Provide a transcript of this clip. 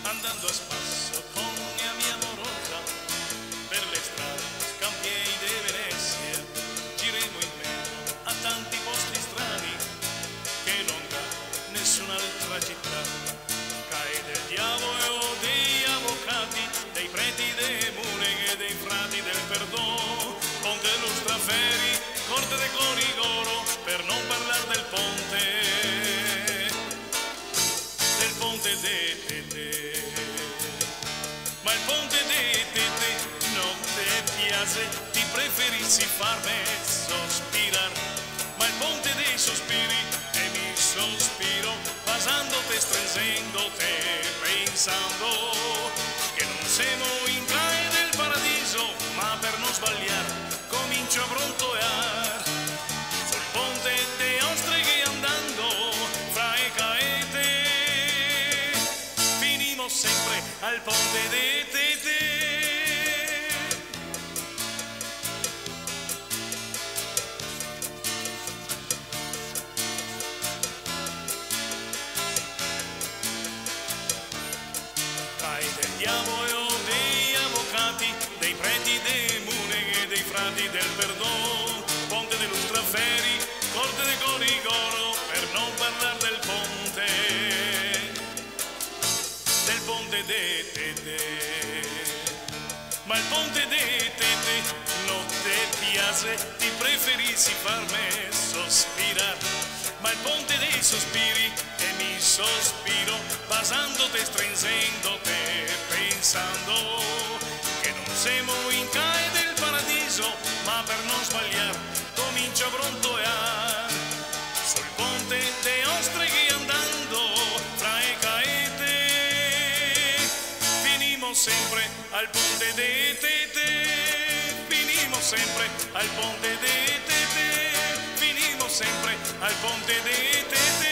andando a spasso con la mia amorosa per le strade scampiei di Venezia, giremo in mezzo a tanti posti strani che non dà nessun'altra città. Cai del diavolo, dei avvocati, dei preti, dei muleghe, dei frati del perdono, ponte lustraferi, corte de Corigoro, per non parlare del ponte de Tete. Ma il ponte de Tete non ti piace, ti preferisci farmi sospirar. Ma il ponte dei sospiri e mi sospiro, basandote, stringendote, pensando che non siamo in cae del paradiso, ma per non sbagliare comincio a brontoiar sul ponte de Ostreghe andando fra e caete, finimo sempre al ponte de Tete. Del diavolo, dei avvocati, dei preti, dei muleghe, dei frati del perdono, ponte de lustraferi, corte de Corigoro, per non parlare del ponte de Tete. Ma il ponte de Tete non ti piace, ti preferisci farmi sospirare. Ma il ponte dei sospiri e mi sospiro, basandote, stringendote, pensando che non siamo in cae del paradiso, ma per non sbagliare comincio a brontoiar sul ponte de Ostreghe andando fra e caete, finimo sempre al ponte de Tete, finimo sempre al ponte de Tete, finimo sempre al ponte de Tete.